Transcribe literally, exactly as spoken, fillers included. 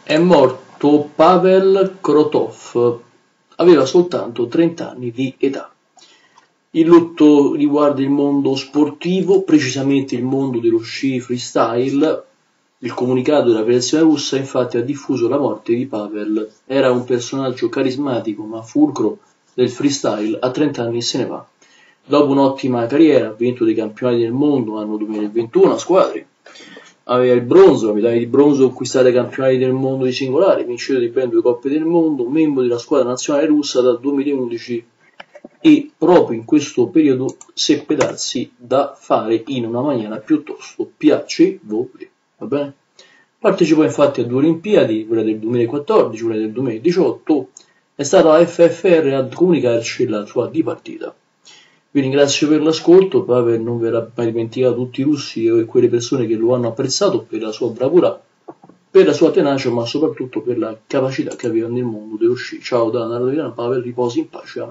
È morto Pavel Krotov, aveva soltanto trenta anni di età. Il lutto riguarda il mondo sportivo, precisamente il mondo dello sci freestyle. Il comunicato della federazione russa infatti ha diffuso la morte di Pavel. Era un personaggio carismatico ma fulcro del freestyle, a trenta anni se ne va. Dopo un'ottima carriera, ha vinto dei campionati del mondo anno duemilaventuno a squadre, aveva il bronzo, la medaglia di bronzo conquistate ai campionati del mondo di singolare, vincitore di ben due coppe del mondo, membro della squadra nazionale russa dal duemilaundici, e proprio in questo periodo seppe darsi da fare in una maniera piuttosto piacevole. Va bene? Partecipò infatti a due Olimpiadi, quella del duemilaquattordici, quella del duemiladiciotto. È stata la F F R a comunicarci la sua dipartita. Vi ringrazio per l'ascolto. Pavel non verrà mai dimenticato, tutti i russi e quelle persone che lo hanno apprezzato per la sua bravura, per la sua tenacia, ma soprattutto per la capacità che aveva nel mondo dello sci. Ciao da Nardo Pavel, riposi in pace.